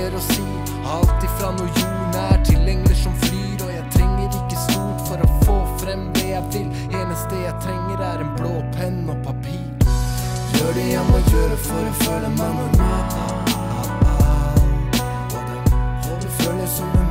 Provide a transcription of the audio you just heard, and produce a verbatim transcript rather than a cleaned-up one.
mer å si. Alt ifra noe jordnær til engler som flyr. Og jeg trenger ikke stort for å få frem det jeg vil. Eneste jeg trenger er en blå penn og papir. Gjør det jeg må gjøre for å føle meg normal. Og det føles som en